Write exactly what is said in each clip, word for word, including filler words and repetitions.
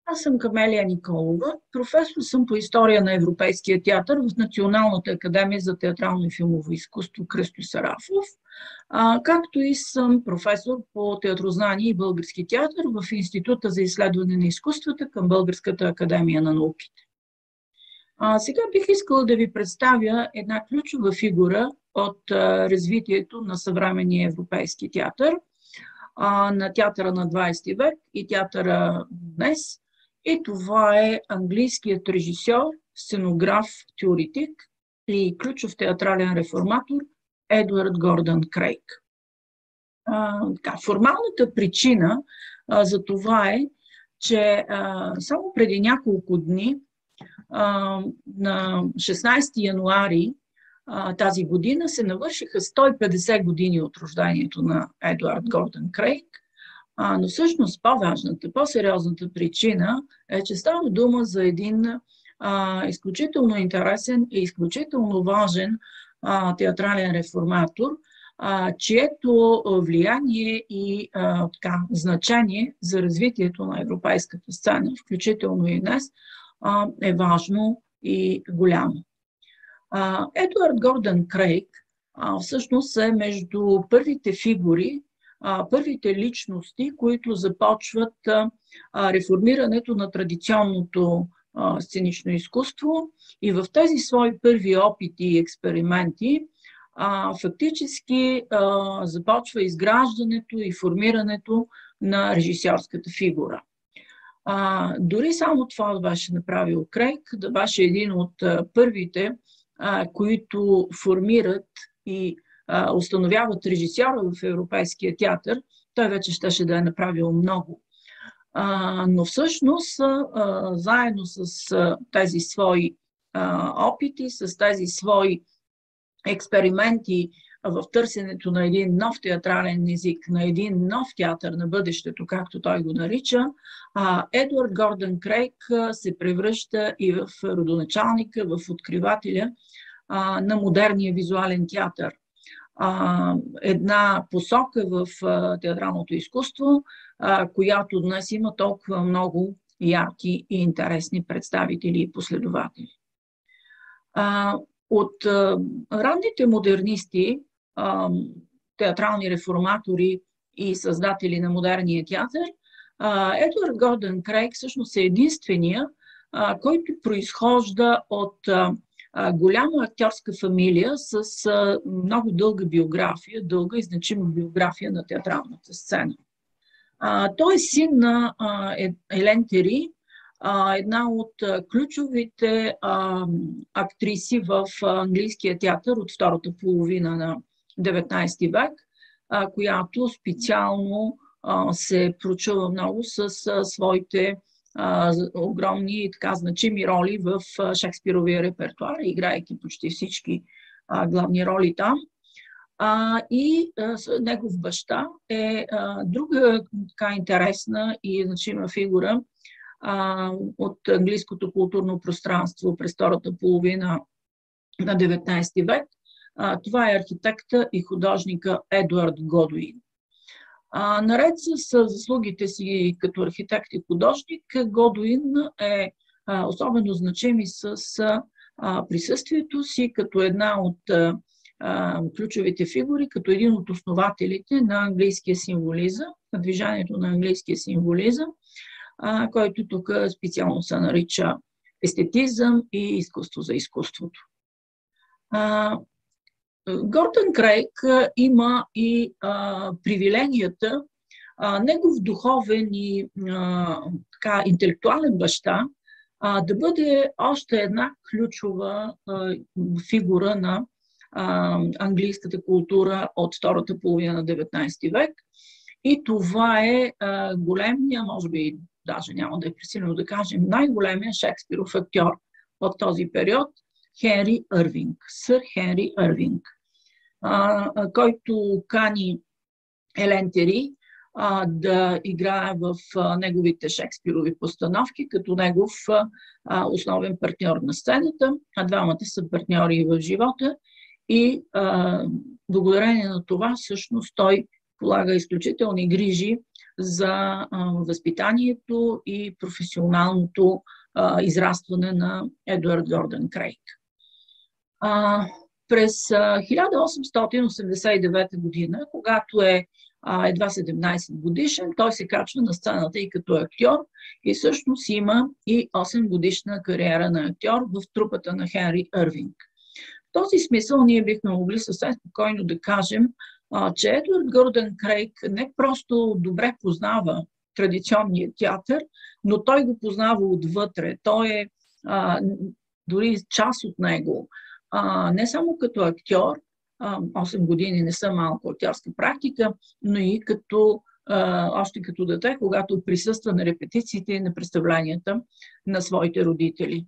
Аз съм Камелия Николова. Професор съм по история на Европейския театър в Националната академия за театрално и филмово изкуство Кръстьо Сарафов, а, както и съм професор по театрознание и български театър в Института за изследване на изкуствата към Българската академия на науките. А, сега бих искала да ви представя една ключова фигура от а, развитието на съвременния европейски театър, а, на театъра на двадесети век и театъра днес. И това е английският режисьор, сценограф, теоретик и ключов театрален реформатор Едуард Гордън Крейг. А, така, формалната причина а, за това е, че а, само преди няколко дни, а, на шестнадесети януари а, тази година, се навършиха сто и петдесет години от рождението на Едуард Гордън Крейг. А, но всъщност по-важната, по-сериозната причина е, че става дума за един а, изключително интересен и изключително важен а, театрален реформатор, а, чието влияние и а, така, значение за развитието на европейската сцена, включително и днес, а, е важно и голямо. А, Едуард Гордън Крейг а, всъщност е между първите фигури, първите личности, които започват реформирането на традиционното сценично изкуство, и в тези свои първи опити и експерименти фактически започва изграждането и формирането на режисьорската фигура. Дори само това беше направил Крейг, да беше един от първите, които формират и установяват режисьора в Европейския театър. Той вече щеше да е направил много. А, но всъщност, а, заедно с а, тези свои а, опити, с тези свои експерименти в търсенето на един нов театрален език, на един нов театър на бъдещето, както той го нарича, а, Едуард Гордън Крейг се превръща и в родоначалника, в откривателя а, на модерния визуален театър. А, една посока в а, театралното изкуство, а, която днес има толкова много ярки и интересни представители и последователи. А, от а, ранните модернисти, а, театрални реформатори и създатели на модерния театър, а, Едуард Гордън Крейг всъщност е единствения, а, който произхожда от а, голяма актьорска фамилия с а, много дълга биография, дълга и значима биография на театралната сцена. А, той е син на а, Елен Тери, а, една от а, ключовите а, актриси в а, английския театър от втората половина на деветнадесети век, а, която специално а, се прочува много с а, своите Uh, огромни и така значими роли в uh, Шекспировия репертуар, играйки почти всички uh, главни роли там. Uh, и uh, негов баща е uh, друга така интересна и значима фигура uh, от английското културно пространство през втората половина на деветнадесети век. Uh, това е архитекта и художника Едуард Годуин. А, наред с заслугите си като архитект и художник, Годуин е а, особено значим и с а, присъствието си като една от а, ключовите фигури, като един от основателите на английския символизъм, на движението на английския символизъм, а, който тук специално се нарича естетизъм и изкуство за изкуството. А, Гордън Крейг има и а, привилегията, а, негов духовен и а, така, интелектуален баща а, да бъде още една ключова а, фигура на а, английската култура от втората половина на деветнадесети век. И това е а, големия, може би даже няма да е пресилено да кажем, най-големия Шекспиров актьор от този период, Хенри Ирвинг, сър Хенри Ирвинг, а, който кани Елен Тери а, да играе в а, неговите Шекспирови постановки, като негов а, основен партньор на сцената, а двамата са партньори в живота и а, благодарение на това всъщност той полага изключителни грижи за а, възпитанието и професионалното а, израстване на Едуард Гордън Крейг. А, през а, хиляда осемстотин осемдесет и девета година, когато е а, едва седемнадесет годишен, той се качва на сцената и като актьор и всъщност има и осем годишна кариера на актьор в трупата на Хенри Ирвинг. В този смисъл ние бихме могли съвсем спокойно да кажем, а, че Едуард Гордън Крейг не просто добре познава традиционния театър, но той го познава отвътре. Той е а, дори част от него. А, не само като актьор, а, осем години не са малко актьорска практика, но и като, а, още като дете, когато присъства на репетициите и на представленията на своите родители.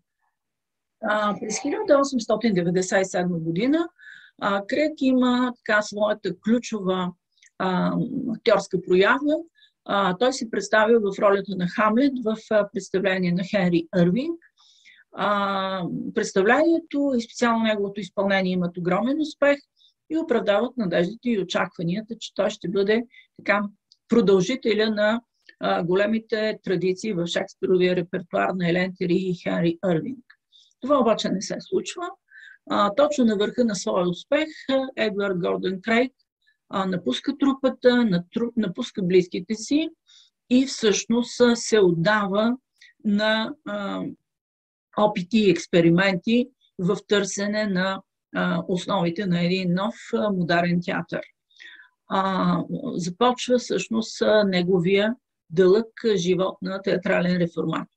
А, през хиляда осемстотин деветдесет и седма година а, Крейг има така своята ключова а, актьорска проява. А, той се представя в ролята на Хамлет в а, представление на Хенри Ирвинг. А, представлението и специално неговото изпълнение имат огромен успех и оправдават надеждите и очакванията, че той ще бъде така продължителя на а, големите традиции в Шекспировия репертуар на Елен Тери и Хенри Ирвинг. Това обаче не се случва. А, точно на върха на своя успех Едуард Гордън Крейг а, напуска трупата, напуска близките си и всъщност се отдава на а, опити и експерименти в търсене на а, основите на един нов а, модерен театър. А, започва всъщност а, неговия дълъг живот на театрален реформатор.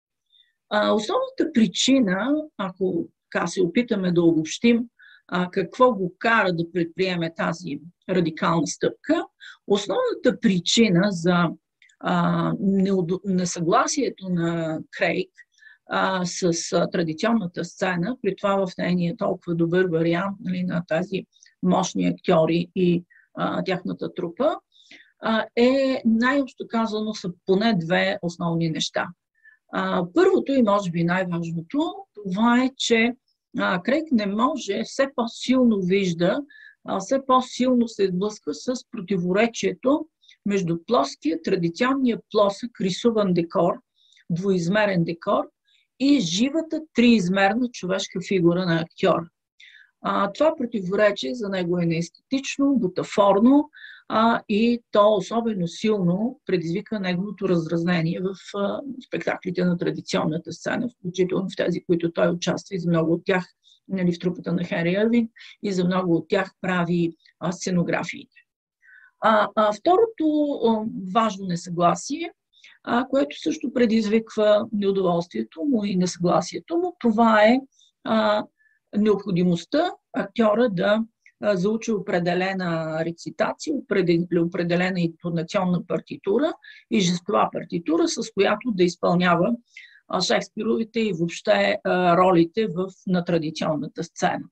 А, основната причина, ако така се опитаме да обобщим а, какво го кара да предприеме тази радикална стъпка, основната причина за а, несъгласието на Крейг а, с а, традиционната сцена, при това в нейния толкова добър вариант, нали, на тази мощни актьори и а, тяхната трупа, а, е най-общо казано са поне две основни неща. А, първото и може би най-важното, това е, че а, Крейг не може, все по-силно вижда, а, все по-силно се сблъсква с противоречието между плоския, традиционния плосък, рисуван декор, двоизмерен декор и живата триизмерна човешка фигура на актьор. А, това противоречие за него е неестетично, бутафорно а, и то особено силно предизвика неговото раздразнение в а, спектаклите на традиционната сцена, включително в тези, които той участва и за много от тях, нали, в трупата на Хенри Ирвинг и за много от тях прави а, сценографиите. А, а, второто а, важно несъгласие, а, което също предизвиква неудоволствието му и несъгласието му, това е а, необходимостта актьора да а, заучи определена рецитация, определена интонационна партитура и жестова партитура, с която да изпълнява а, Шекспировите и въобще а, ролите в, на традиционната сцена.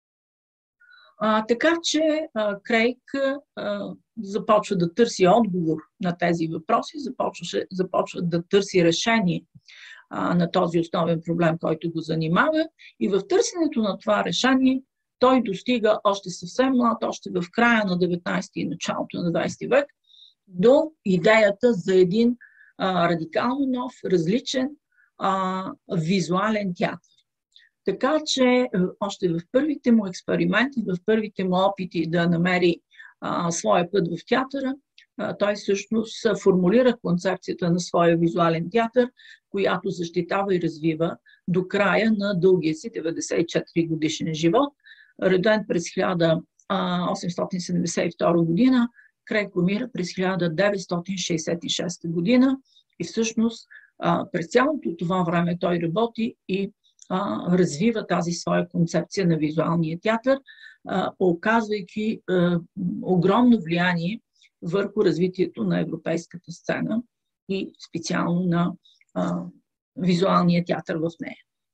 А, така че а, Крейг а, започва да търси отговор на тези въпроси, започва, започва да търси решение а, на този основен проблем, който го занимава. И в търсенето на това решение той достига още съвсем млад, още в края на деветнадесети и началото на двадесети век, до идеята за един а, радикално нов, различен а, визуален театър. Така че още в първите му експерименти, в първите му опити да намери а, своя път в театъра, а, той всъщност формулира концепцията на своя визуален театър, която защитава и развива до края на дългия си деветдесет и четири годишен живот. Роден през хиляда осемстотин седемдесет и втора година, Крейг умира през хиляда деветстотин шейсет и шеста година и всъщност а, през цялото това време той работи и а, развива тази своя концепция на визуалния театър, а, оказвайки а, огромно влияние върху развитието на европейската сцена и специално на а, визуалния театър в нея.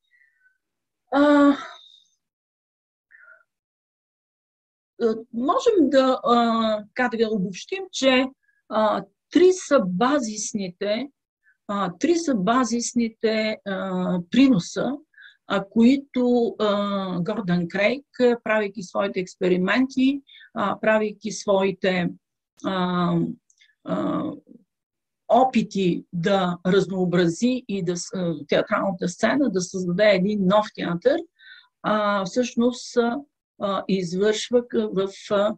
А, можем да, а, как да обобщим, че а, три са базисните, а, три са базисните а, приноса, а, които а, Гордън Крейг, правейки своите експерименти, а, правейки своите а, а, опити да разнообрази и да, театралната сцена, да създаде един нов театър, а, всъщност а, извършва в а,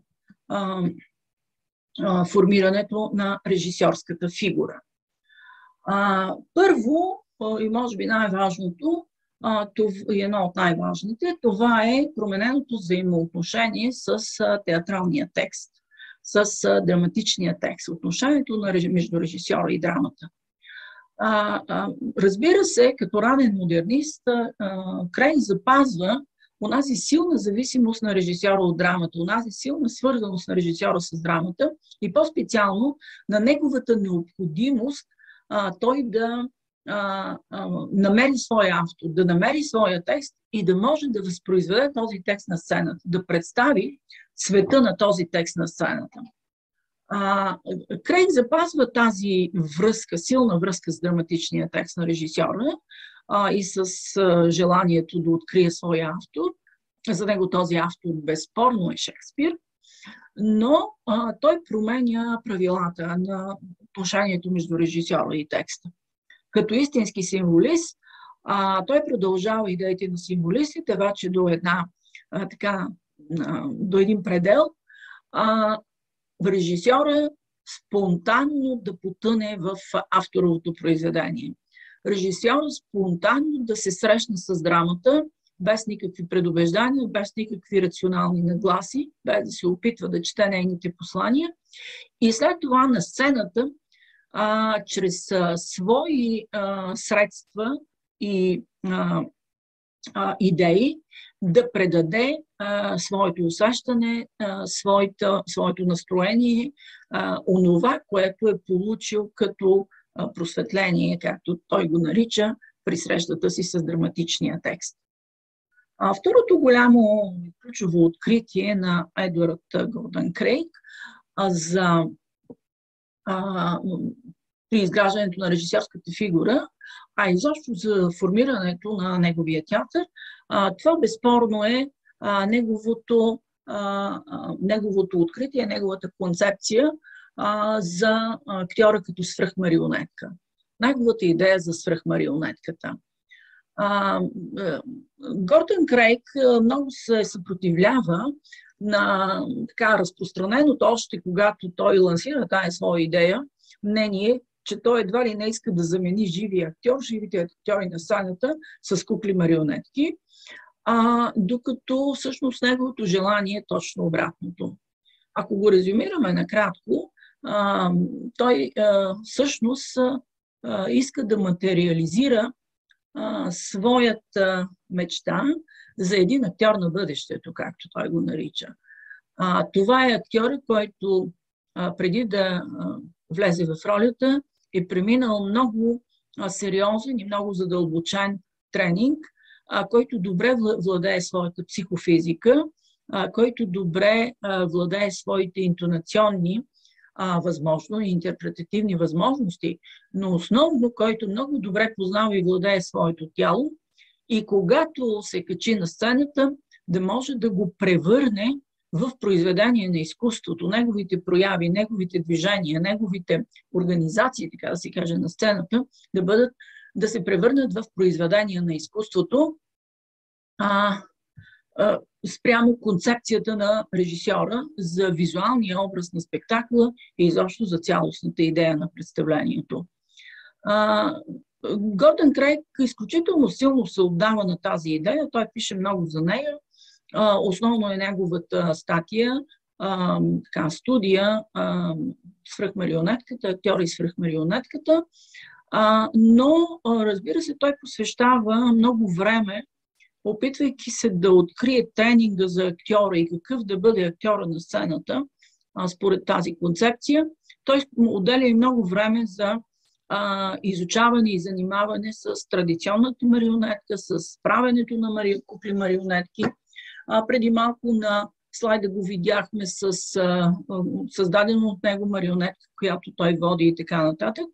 а, формирането на режисьорската фигура. А, първо, и може би най-важното, и едно от най-важните, това е промененото взаимоотношение с театралния текст, с драматичния текст, отношението между режисьора и драмата. А, а, разбира се, като ранен модернист, Крейг запазва онази силна зависимост на режисьора от драмата, онази силна свързаност на режисьора с драмата и по-специално на неговата необходимост а, той да а, а, намери своя автор, да намери своя текст и да може да възпроизведе този текст на сцената, да представи света на този текст на сцената. А, Крейг запазва тази връзка, силна връзка с драматичния текст на режисьора а, и с а, желанието да открие своя автор. За него този автор безспорно е Шекспир, но а, той променя правилата на отношението между режисьора и текста. Като истински символист, а, той продължава идеите на символистите, вече до, една, а, така, а, до един предел, а, в режисьора спонтанно да потъне в авторовото произведение. Режисьора спонтанно да се срещне с драмата, без никакви предубеждания, без никакви рационални нагласи, без да се опитва да чете нейните послания. И след това на сцената, а, чрез а, свои а, средства и а, а, идеи, да предаде а, своето усещане, а, своето, своето настроение, а, онова, което е получил като а, просветление, както той го нарича, при срещата си с драматичния текст. А, второто голямо ключово откритие на Едуард Гордън Крейг а, за а, при изграждането на режисьорската фигура, а изобщо за формирането на неговия театър, а, това безспорно е а, неговото, а, неговото откритие, неговата концепция а, за актьора като свръхмарионетка. Неговата идея за свръхмарионетката. А, Гордън Крейг много се съпротивлява на така разпространеното, още когато той лансира тая своя идея, мнение, че той едва ли не иска да замени живия актьор, живите актьори на сцената с кукли-марионетки, а, докато всъщност неговото желание е точно обратното. Ако го резюмираме накратко, а, той а, всъщност а, иска да материализира а, своята мечта за един актьор на бъдещето, както той го нарича. А, това е актьор, който а, преди да а, влезе в ролята, е преминал много а, сериозен и много задълбочен тренинг, а, който добре владее своята психофизика, а, който добре а, владее своите интонационни, а, възможно и интерпретативни възможности, но основно, който много добре познава и владее своето тяло и когато се качи на сцената, да може да го превърне в произведение на изкуството, неговите прояви, неговите движения, неговите организации, така да се каже, на сцената, да бъдат, да се превърнат в произведение на изкуството, а, а, спрямо концепцията на режисьора за визуалния образ на спектакла и изобщо за цялостната идея на представлението. А, Гордън Крейг изключително силно се отдава на тази идея, той пише много за нея. Uh, основно е неговата статия, uh, така, студия uh, свръхмарионетката, актьора и свръхмарионетката, uh, но uh, разбира се, той посвещава много време, опитвайки се да открие тренинга за актьора и какъв да бъде актьора на сцената, uh, според тази концепция. Той отделя и много време за uh, изучаване и занимаване с традиционната марионетка, с правенето на мари... кукли марионетки. А, преди малко на слайда го видяхме с а, създадено от него марионетка, която той води и така нататък.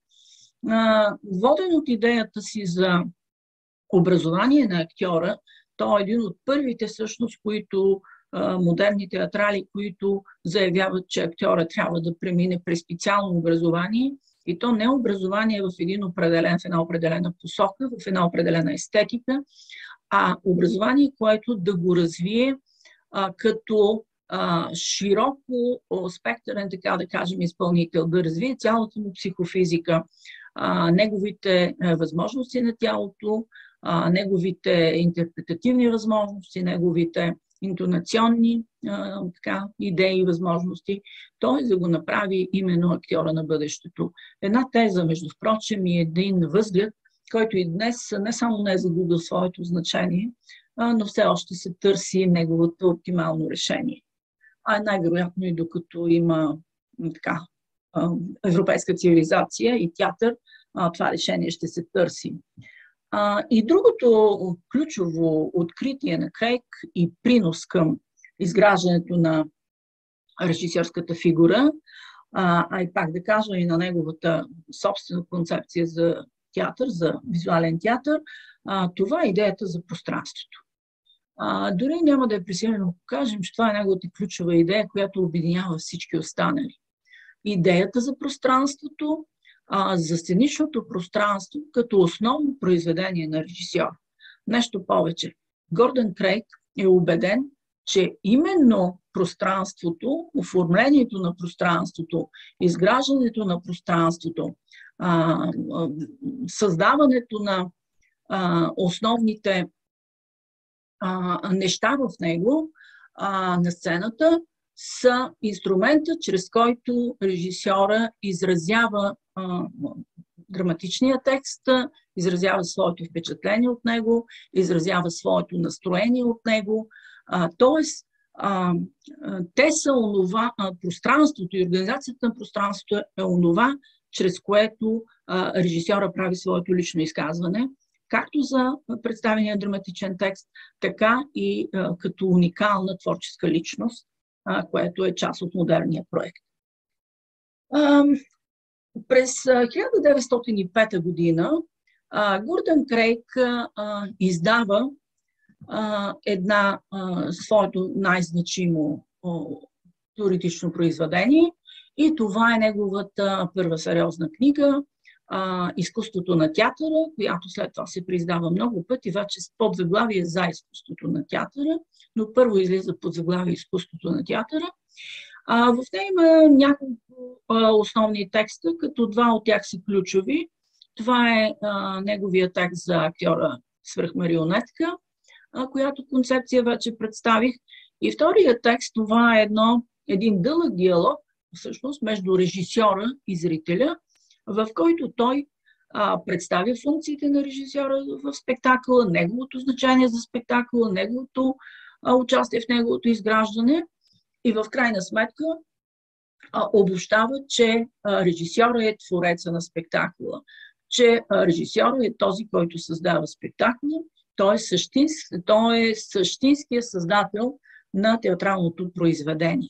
А, воден от идеята си за образование на актьора, той е един от първите всъщност, които а, модерни театрали, които заявяват, че актьора трябва да премине през специално образование И то не образование в, един определен, в една определена посока, в една определена естетика, а образование, което да го развие а, като а, широко спектърен, така да кажем, изпълнител, да развие цялата му психофизика, а, неговите а, възможности на тялото, а, неговите интерпретативни възможности, неговите интонационни а, така, идеи и възможности, той да го направи именно актьора на бъдещето. Една теза, между впрочем, и един възглед, който и днес не само не е загубил своето значение, а, но все още се търси неговото оптимално решение. А най-вероятно и докато има така, европейска цивилизация и театър, а, това решение ще се търси. А, и другото ключово откритие на Крейг и принос към изграждането на режисьорската фигура, а, а и пак да кажа и на неговата собствена концепция за театър, за визуален театър, а, това е идеята за пространството. А, дори няма да е пресилено да покажем, че това е неговата ключова идея, която обединява всички останали. Идеята за пространството, а, за сценичното пространство като основно произведение на режисьор. Нещо повече. Гордън Крейг е убеден, че именно пространството, оформлението на пространството, изграждането на пространството, а, а, създаването на а, основните а, неща в него, а, на сцената, са инструмента, чрез който режисьора изразява а, драматичния текст, изразява своето впечатление от него, изразява своето настроение от него. А, тоест, а, те са онова, а, пространството и организацията на пространството е онова, чрез което а, режисьора прави своето лично изказване, както за представения драматичен текст, така и а, като уникална творческа личност, а, което е част от модерния проект. А, през хиляда деветстотин и пета година а, Гордън Крейг а, издава а, една а, своето най-значимо а, теоретично произведение и това е неговата първа сериозна книга а, "Изкуството на театъра", която след това се прииздава много пъти, вече с подзаглавие "За изкуството на театъра", но първо излиза под заглавие "Изкуството на театъра". А, в нея има няколко а, основни текста, като два от тях са ключови. Това е а, неговия текст за актьора свръхмарионетка, а, която концепция вече представих. И втория текст, това е едно, един дълъг диалог, всъщност, между режисьора и зрителя, в който той а, представя функциите на режисьора в спектакъла, неговото значение за спектакъла, неговото а, участие в неговото изграждане. И в крайна сметка а, обобщава, че а, режисьора е твореца на спектакъла, че а, режисьора е този, който създава спектакъла, той е, същински, той е същинския създател на театралното произведение.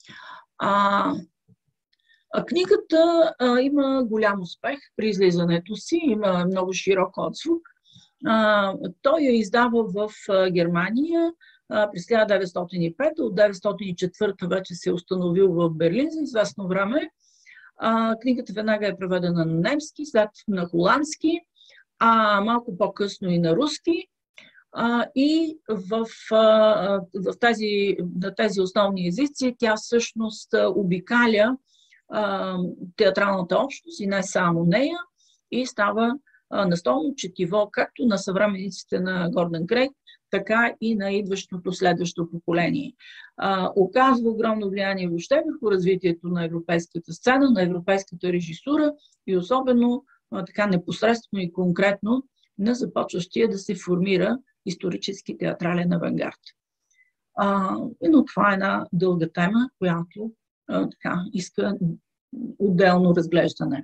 А, а книгата а, има голям успех при излизането си, има много широк отзвук. А, той я издава в а, Германия през хиляда деветстотин и пета, от хиляда деветстотин и четвърта вече се е установил в Берлин за известно време. А, книгата веднага е преведена на немски, след на холандски, а малко по-късно и на руски. А, и в, а, в тези, на тези основни езици тя всъщност обикаля а, театралната общност и не само нея и става а, настолно четиво както на съвременниците на Гордън Крейг, така и на идващото следващо поколение. А, оказва огромно влияние въобще върху развитието на европейската сцена, на европейската режисура и особено а, така непосредствено и конкретно на започващия да се формира исторически театрален авангард. А, но това е една дълга тема, която а, така, иска отделно разглеждане.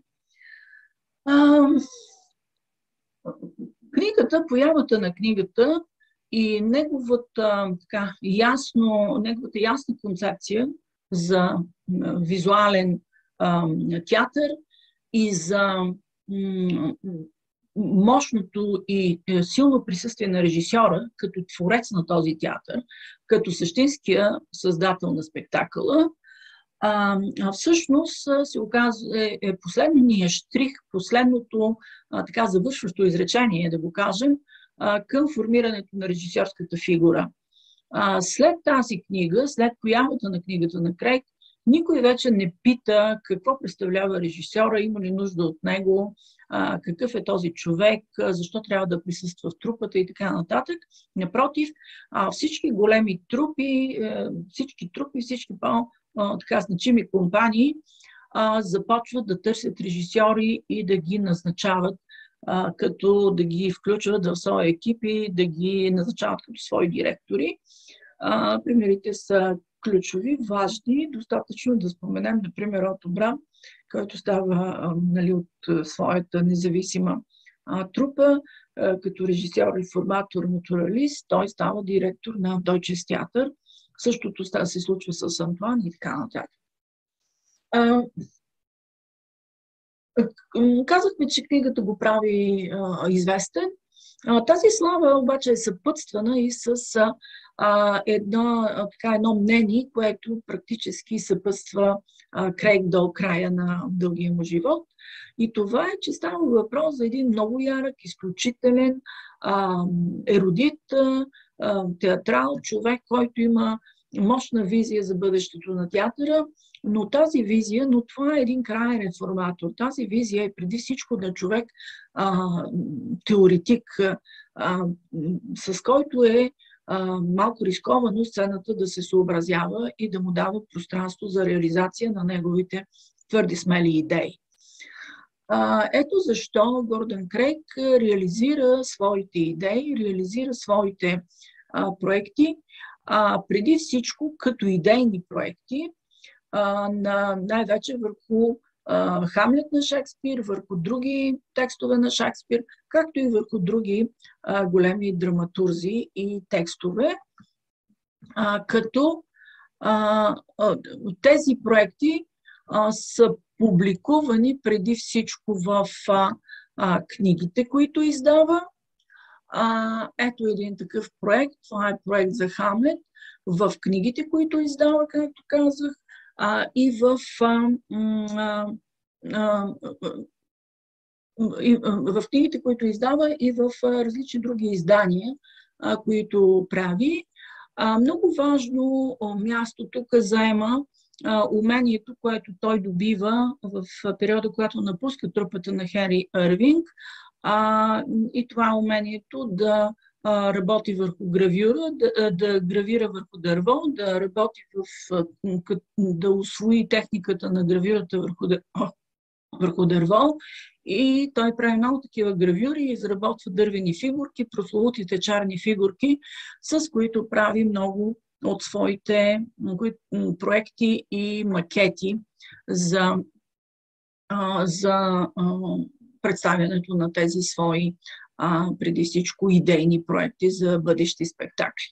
А, книгата, появата на книгата и неговата, така, ясно, неговата ясна концепция за визуален а, театър и за м- мощното и силно присъствие на режисьора като творец на този театър, като същинския създател на спектакъла, А, а всъщност се оказва е, е последния штрих, последното а, така завършващо изречение, да го кажем, а, към формирането на режисьорската фигура. А, след тази книга, след появата на книгата на Крейг, никой вече не пита какво представлява режисьора, има ли нужда от него, а, какъв е този човек, защо трябва да присъства в трупата и така нататък. Напротив, а, всички големи трупи, всички трупи, всички по-така значими компании а, започват да търсят режисьори и да ги назначават, а, като да ги включват в свои екипи, да ги назначават като свои директори. А, примерите са ключови, важни. Достатъчно да споменем, например, Ото Брам, който става а, нали, от а, своята независима а, трупа, а, като режисьор, реформатор, натуралист. Той става директор на Deutsches Theater. Същото става, се случва с Антуан и така нататък. А, казахме, че книгата го прави а, известен. А, тази слава обаче е съпътствана и с а, едно, а, така, едно мнение, което практически съпътства а, Крейг до края на дългия му живот. И това е, че става въпрос за един много ярък, изключителен, а, ерудит, а, театрал, човек, който има мощна визия за бъдещето на театъра, но тази визия, но това е един краен реформатор. Тази визия е преди всичко на човек а, теоретик, а, с който е а, малко рисковано сцената да се съобразява и да му дава пространство за реализация на неговите твърди смели идеи. А, ето защо Гордън Крейг реализира своите идеи, реализира своите а, проекти, а, преди всичко като идейни проекти, на, най-вече върху а, Хамлет на Шекспир, върху други текстове на Шекспир, както и върху други а, големи драматурзи и текстове. А, като а, а, тези проекти а, са публикувани преди всичко в а, а, книгите, които издава. А, ето един такъв проект. Това е проект за Хамлет в книгите, които издава, както казах, а, и в а, а, а, и, а, в книгите, които издава, и в а, различни други издания, а, които прави. А, много важно а, място тук заема а, умението, което той добива в а, периода, когато напуска трупата на Хенри Ирвинг. А, и това е умението да а, работи върху гравюра, да, да гравира върху дърво, да работи в, да усвои техниката на гравюрата върху, върху дърво. И той прави много такива гравюри и изработва дървени фигурки, прословутите черни фигурки, с които прави много от своите проекти и макети за, а, за а, представянето на тези свои а, преди всичко идейни проекти за бъдещи спектакли.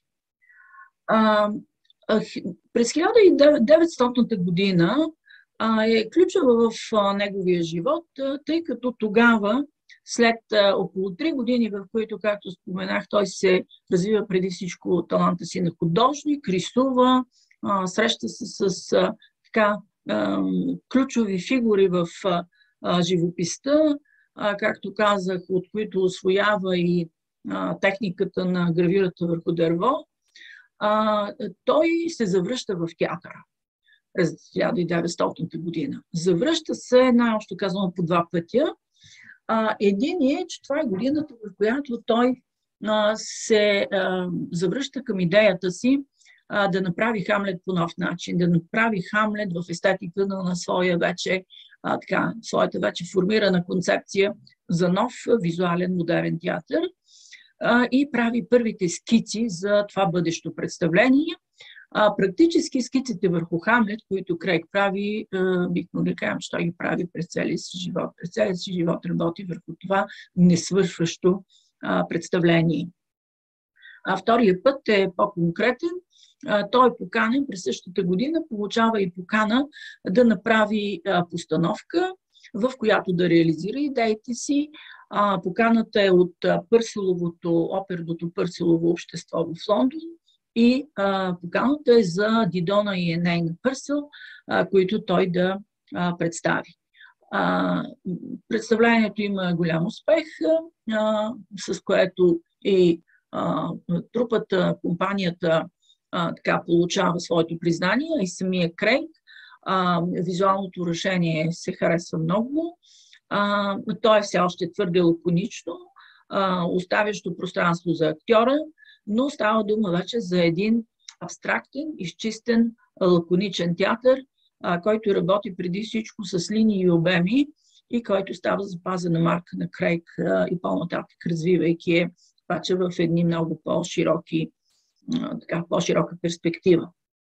А, а, през хиляда и деветстотната година а, е ключова в а, неговия живот, а, тъй като тогава, след а, около три години, в които, както споменах, той се развива преди всичко таланта си на художник, рисува, а, среща се с, с а, така, а, ключови фигури в а, а, живописта, а, както казах, от които освоява и а, техниката на гравюрата върху дърво, а, той се завръща в театъра през хиляда и деветстотната година. Завръща се, най-общо казано, по два пътя. А, един е, че това е годината, в която той а, се а, завръща към идеята си а, да направи Хамлет по нов начин, да направи Хамлет в естетика на, на своя вече А, така, своята вече формирана концепция за нов визуален модерен театър а, и прави първите скици за това бъдещо представление. А, практически скиците върху Хамлет, които Крейг прави, бихме да кажем, че той ги прави през целия си живот. През целия си живот работи върху това несвършващо а, представление. А втория път е по-конкретен. Той е поканен през същата година, получава и покана да направи а, постановка, в която да реализира идеите си. А, поканата е от а, Пърсиловото, оперното Пърсилово общество в Лондон. и а, поканата е за Дидона и Енейна Пърсъл, а, които той да а, представи. А, представлението има голям успех, а, с което и а, трупата, компанията а, така получава своето признание, и самия Крейг. А, визуалното решение се харесва много. А, то е все още твърде лаконично, а, оставящо пространство за актьора, но става дума вече за един абстрактен, изчистен, лаконичен театър, а, който работи преди всичко с линии и обеми и който става запазена марка на Крейг а, и по-нататък, развивайки е паче в едни много по-широки, а, така, по-широка перспектива.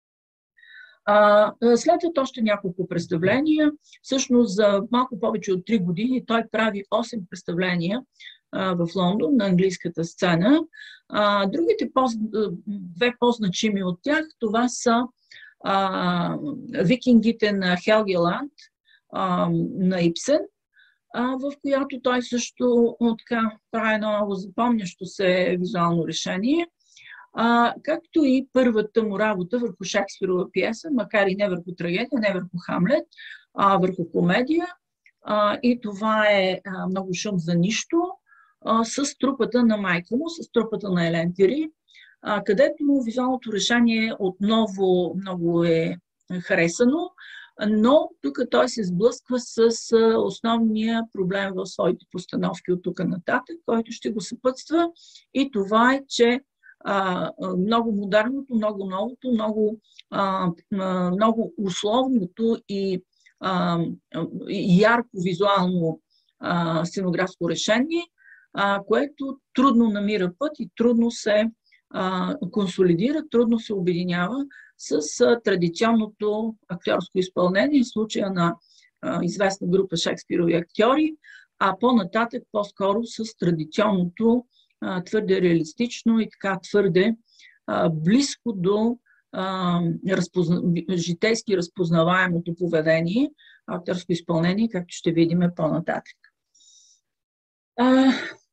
А, следват още няколко представления. Всъщност за малко повече от три години той прави осем представления а, в Лондон на английската сцена. А, другите по, две по-значими от тях, това са а, Викингите на Хелгеланд а, на Ипсен, а, в която той също така прави едно много запомнящо се визуално решение. А, както и първата му работа върху Шекспирова пиеса, макар и не върху трагедия, не върху Хамлет, а върху комедия. А, и това е а, много шум за нищо, а, с трупата на майка му, с трупата на Елен Тири, а, където му визуалното решение отново много е харесано, но тук той се сблъсква с основния проблем в своите постановки от тук нататък, който ще го съпътства, и това е, че Uh, много модерното, много новото, много, uh, много условното и uh, ярко визуално uh, сценографско решение, uh, което трудно намира път и трудно се uh, консолидира, трудно се обединява с uh, традиционното актьорско изпълнение, в случая на uh, известна група шекспирови актьори, а по-нататък по-скоро с традиционното твърде реалистично и така твърде а, близко до а, разпозна... житейски разпознаваемото поведение, авторско изпълнение, както ще видим по-нататък. А,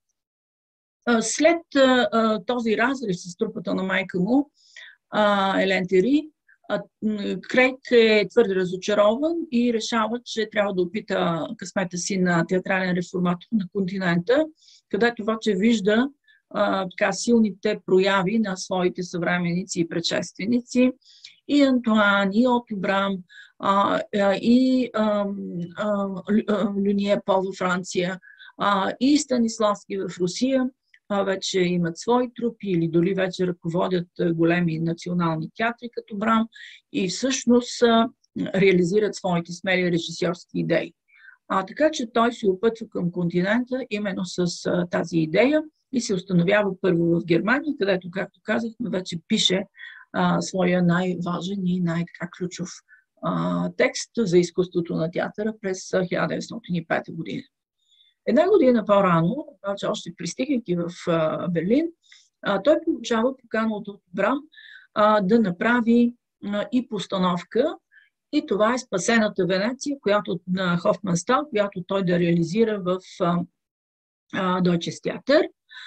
а, след а, този разрез с трупата на майка му, а, Елен Тири, а, Крейг е твърде разочарован и решава, че трябва да опита късмета си на театрален реформатор на континента, където обаче вижда а, така силните прояви на своите съвременници и предшественици, и Антуан, и Ото Брам, а, а, и а, а, Люния Пол във Франция, а, и Станиславски в Русия. А, вече имат свои трупи или дори вече ръководят големи национални театри като Брам и всъщност а, реализират своите смели режисьорски идеи. А, така че той се опътва към континента именно с а, тази идея и се установява първо в Германия, където, както казахме, вече пише а, своя най-важен и най-ключов а, текст за изкуството на театъра през хиляда деветстотин и пета година. Една година по-рано, обаче още пристигайки в а, Берлин, а, той получава покана от Брам а, да направи а, и постановка, и това е Спасената Венеция, която на Хофманстал, която той да реализира в Deutsches Theater.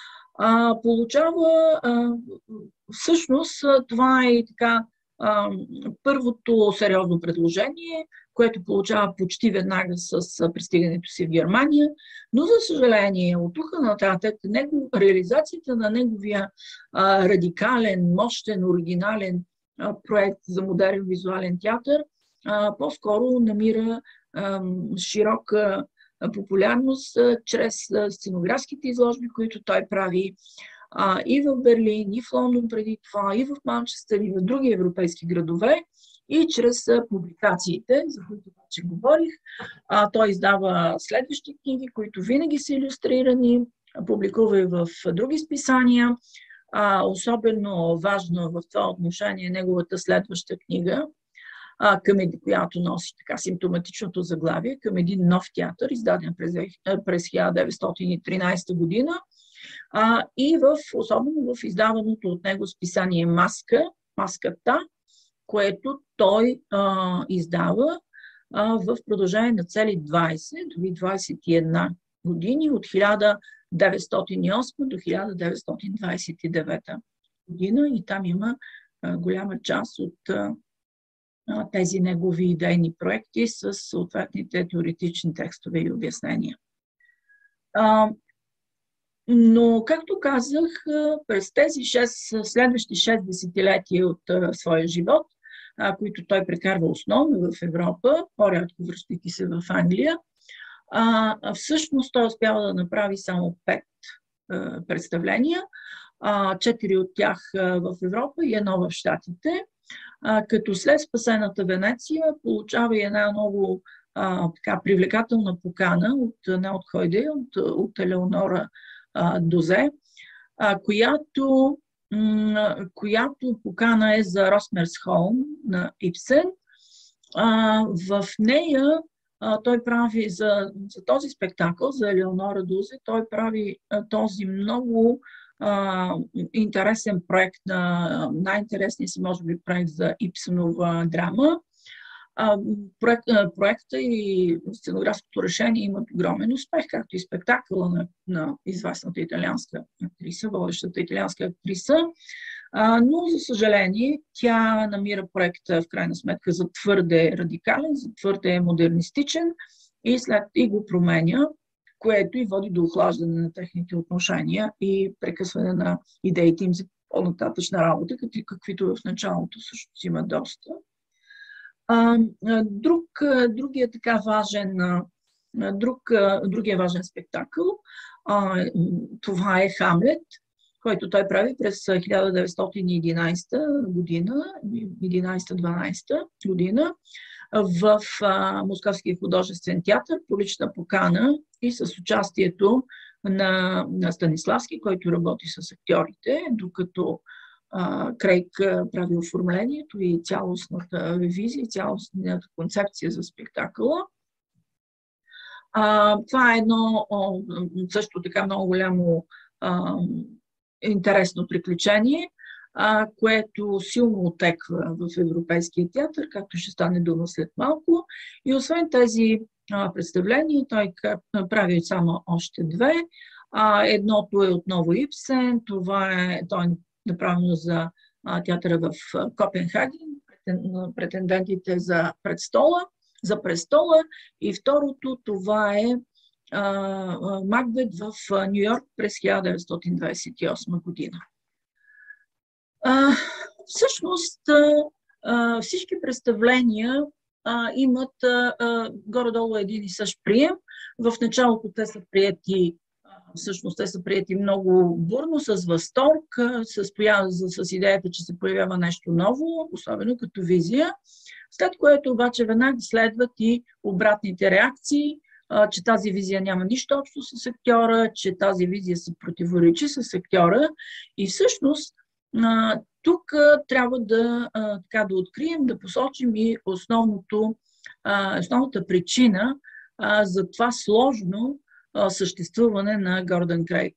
А, получава, а, всъщност, това е така а, първото сериозно предложение, което получава почти веднага с пристигането си в Германия, но за съжаление от тук нататък него, реализацията на неговия а, радикален, мощен, оригинален а, проект за модерен визуален театър а, по-скоро намира а, широка популярност а, чрез а, сценографските изложби, които той прави а, и в Берлин, и в Лондон преди това, и в Манчестър, и в други европейски градове, и чрез а, публикациите, за които вече говорих. А, той издава следващи книги, които винаги са илюстрирани, публикува и в други списания. А, особено важно в това отношение е неговата следваща книга, а, към, която носи така симптоматичното заглавие, към един нов театър, издаден през, през хиляда деветстотин и тринадесета година, а, и в, особено в издаваното от него списание Маска, Маската, което той а, издава а, в продължение на цели двадесет, дори двадесет и една години, от хиляда деветстотин и осма до хиляда деветстотин двадесет и девета година и там има а, голяма част от а, тези негови идейни проекти с съответните теоретични текстове и обяснения. А, но, както казах, през тези шест, следващи шест десетилетия от а, своя живот, а, които той прекарва основно в Европа, по-рядко връщайки се в Англия, а, а всъщност той успява да направи само пет а, представления, а, четири от тях а, в Европа и едно в Щатите, а, като след спасената Венеция получава и една много а, така, привлекателна покана от Неот Хойде, от, от Елеонора а, Дозе, а, която, м- която покана е за Росмерсхолм на Ибсен. А, в нея а, той прави за, за този спектакъл, за Елеонора Дозе, той прави а, този много а, интересен проект, на най-интересния си, може би, проект за Ибсенова драма. А, проект, проекта и сценографското решение имат огромен успех, както и спектакъла на, на известната италианска актриса, водещата италианска актриса. А, но, за съжаление, тя намира проекта в крайна сметка за твърде радикален, за твърде модернистичен и след и го променя, което и води до охлаждане на техните отношения и прекъсване на идеите им за по-нататъчна работа, каквито в началото също си има доста. А, друг, другия така важен, друг, другия важен спектакъл, а, това е Хамлет, който той прави през хиляда деветстотин и единадесета година, единадесета-дванадесета година, в а, Московския художествен театър по лична покана и с участието на, на Станиславски, който работи с актьорите, докато а, Крейг прави оформлението и цялостната ревизия, цялостната концепция за спектакъла. А, това е едно о, също така много голямо а, интересно приключение, а, което силно отеква в Европейския театър, както ще стане дума след малко. И освен тези а, представления, той прави само още две. А, едното е отново Ибсен, това е, той е направено за а, театъра в Копенхаген, претендентите за престола, за престола. И второто, това е Макбет в Ню Йорк през хиляда деветстотин двадесет и осма година. А, всъщност, а, всички представления а, имат а, горе-долу един и същ прием. В началото те са приети, всъщност те са приети много бурно, с възторг, с, с, с идеята, че се появява нещо ново, особено като визия. След което обаче веднага следват и обратните реакции, че тази визия няма нищо общо с актьора, че тази визия се противоречи с актьора. И всъщност тук трябва да, така, да открием, да посочим и основното, основната причина за това сложно съществуване на Гордън Крейг.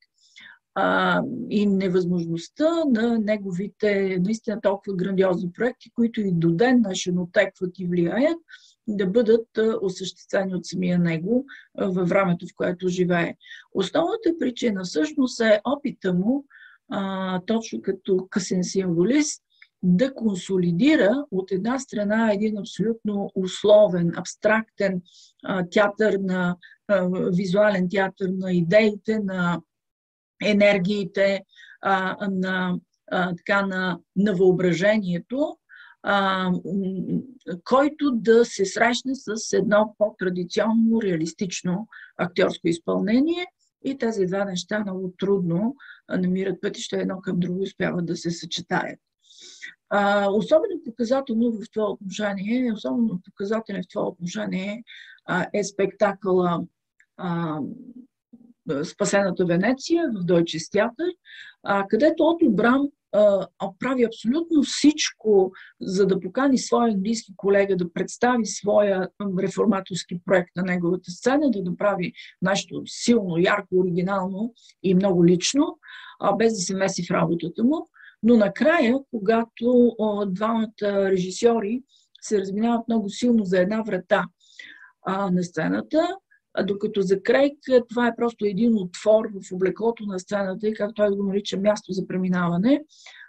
И невъзможността на неговите наистина толкова грандиозни проекти, които и до ден днешен отекват и влияят, да бъдат осъществени от самия него във времето, в което живее. Основната причина всъщност е опита му, а, точно като късен символист, да консолидира от една страна един абсолютно условен, абстрактен а, театър, на а, визуален театър на идеите, на енергиите, а, на, а, така, на, на въображението, а, който да се срещне с едно по-традиционно, реалистично актьорско изпълнение. И тези два неща много трудно намират пътища, едно към друго успяват да се съчетаят. А, особено показателно в това отношение, особено показателен в това отношение а, е спектакъла а, Спасената Венеция в Deutsches Theater, а, където Ото Брам а, прави абсолютно всичко, за да покани своя английски колега да представи своя реформаторски проект на неговата сцена, да направи нещо силно, ярко, оригинално и много лично, а, без да се меси в работата му. Но накрая, когато а, двамата режисьори се разминават много силно за една врата а, на сцената, докато за Крейг това е просто един отвор в облеклото на сцената и, както той го нарича, място за преминаване.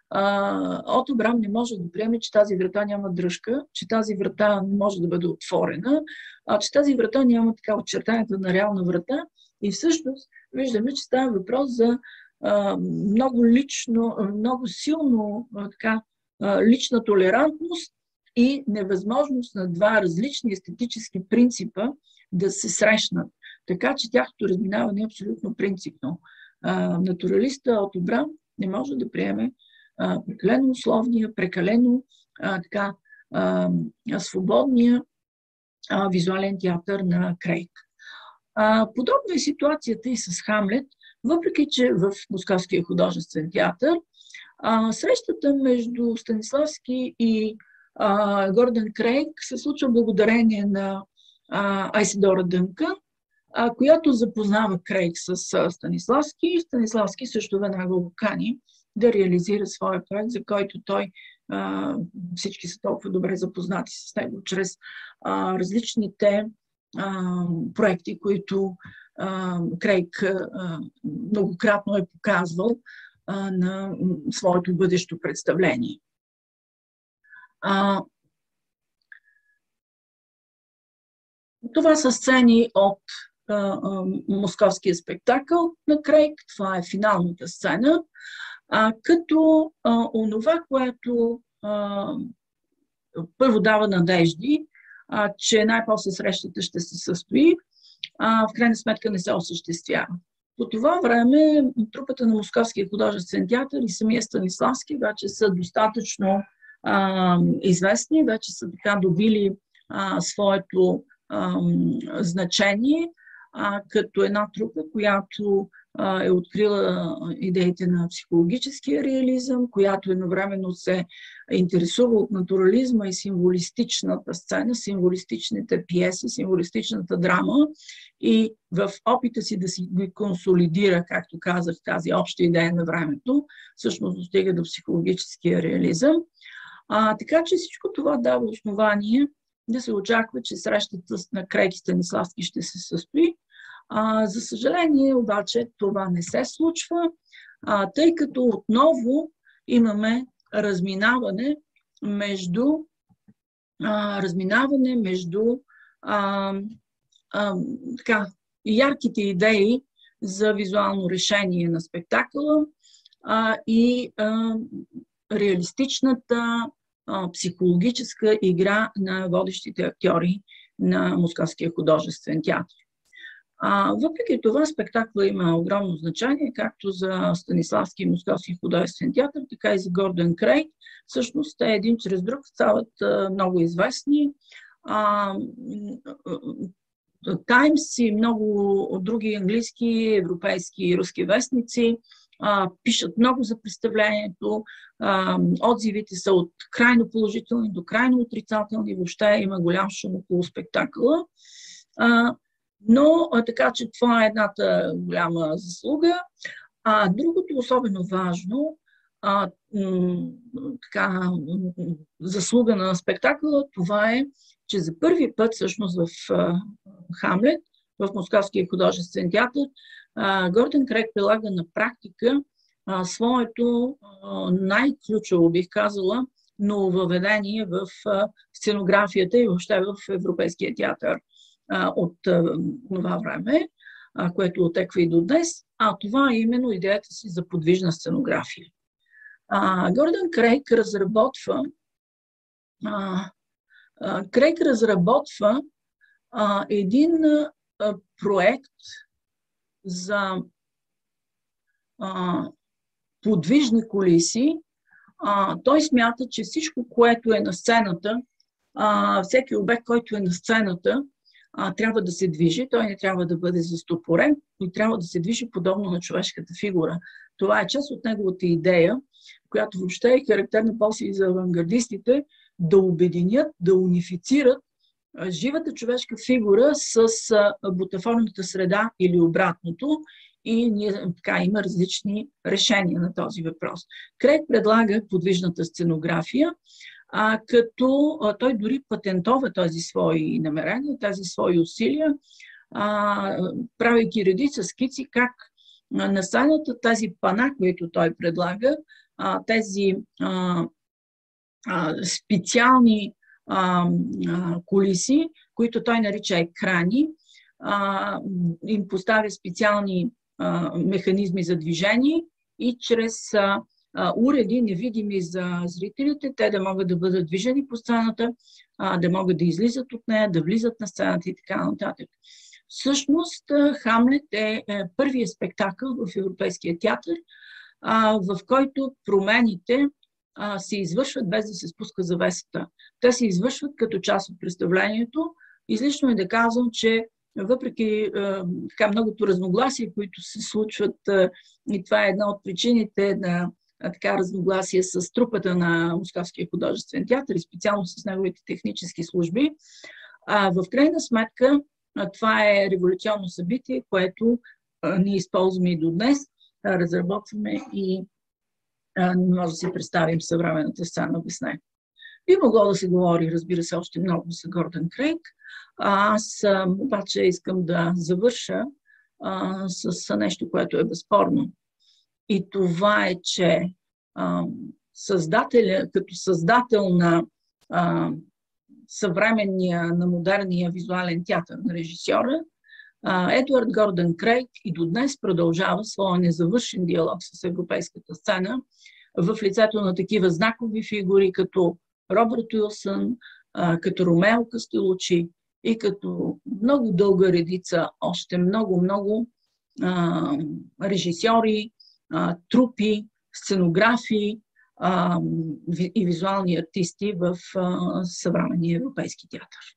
Ото Брам не може да приеме, че тази врата няма дръжка, че тази врата не може да бъде отворена, а че тази врата няма така очертанията на реална врата. И всъщност виждаме, че става въпрос за а, много лично, много силно а, така, а, лична толерантност и невъзможност на два различни естетически принципа да се срещнат. Така че тяхното разминаване е абсолютно принципно. А, натуралиста Ото Брам не може да приеме а, прекалено условния, прекалено а, така, а, свободния а, визуален театър на Крейг. А, подобна е ситуацията и с Хамлет, въпреки че в Московския художествен театър а, срещата между Станиславски и а, Гордън Крейг се случва благодарение на а, Айсидора Дънкън, а, която запознава Крейг с а, Станиславски и Станиславски също веднага го кани да реализира своя проект, за който той а, всички са толкова добре запознати с него, чрез а, различните а, проекти, които а, Крейг а, многократно е показвал а, на своето бъдещо представление. А, това са сцени от а, а, Московския спектакъл на Крейг. Това е финалната сцена. А, като а, онова, което а, първо дава надежди, а, че най-после срещата ще се състои, а, в крайна сметка не се осъществява. По това време трупата на Московския художествен театър и самия Станиславски вече са достатъчно а, известни, вече са така добили а, своето а, значение, а, като една трупа, която а, е открила идеите на психологическия реализъм, която едновременно се интересува от натурализма и символистичната сцена, символистичните пиеси, символистичната драма и в опита си да си ги консолидира, както казах, тази обща идея на времето, всъщност достига до психологическия реализъм. А, така че всичко това дава основание да се очаква, че срещата на Крейг и Станиславски ще се състои. А, за съжаление, обаче, това не се случва, а, тъй като отново имаме разминаване между, а, разминаване между а, а, така, ярките идеи за визуално решение на спектакъла а, и а, реалистичната а, психологическа игра на водещите актьори на Московския художествен театър. А, въпреки това, спектакъла има огромно значение, както за Станиславски и Московски художествен театър, така и за Гордън Крейг. Всъщност, те един чрез друг стават а, много известни. Таймс и много други английски, европейски и руски вестници а, пишат много за представлението. А, отзивите са от крайно положителни до крайно отрицателни. Въобще има голям шум около спектакъла. А, Но а, така, че това е едната голяма заслуга. А другото особено важно, а, м, така, заслуга на спектакъла, това е, че за първи път всъщност в а, Хамлет, в Московския художествен театър, а, Гордън Крейг прилага на практика а, своето а, най-ключово, бих казала, нововъведение в а, сценографията и въобще в Европейския театър от това време, което отеква и до днес, а това е именно идеята си за подвижна сценография. А, Гордън Крейг разработва а, а, Крейг разработва а, един а, проект за а, подвижни кулиси. А, той смята, че всичко, което е на сцената, а, всеки обект, който е на сцената, А, трябва да се движи, той не трябва да бъде застопорен, и трябва да се движи подобно на човешката фигура. Това е част от неговата идея, която въобще е характерна после и за авангардистите, да обединят, да унифицират а, живата човешка фигура с а, бутафорната среда или обратното. И ние, така, има различни решения на този въпрос. Крейг предлага подвижната сценография, А, като а, той дори патентова тези свои намерения, тези свои усилия, а, правейки редица скици как а, на сцената тази пана, които той предлага, а, тези а, а, специални а, а, кулиси, които той нарича екрани, а, им поставя специални а, механизми за движение и чрез а, а, уреди, невидими за зрителите, те да могат да бъдат движени по сцената, а, да могат да излизат от нея, да влизат на сцената и така нататък. Всъщност, Хамлет е първият спектакъл в Европейския театър, в който промените се извършват без да се спуска завесата. Те се извършват като част от представлението. Излишно е да казвам, че въпреки така многото разногласия, които се случват, и това е една от причините на така разногласие с трупата на Московския художествен театър и специално с неговите технически служби, в крайна сметка това е революционно събитие, което ние използваме и до днес, разработваме и може да си представим съвременната сцена без него. Би могло да се говори, разбира се, още много за Гордън Крейг. Аз обаче искам да завърша а, с нещо, което е безспорно. И това е, че а, създателя, като създател на а, съвременния, на модерния визуален театър на режисьора, Едуард Гордън Крейг и до днес продължава своя незавършен диалог с европейската сцена в лицето на такива знакови фигури, като Робърт Уилсън, като Ромео Кастелучи и като много дълга редица, още много-много режисьори, трупи, сценографи и визуални артисти в съвременния европейски театър.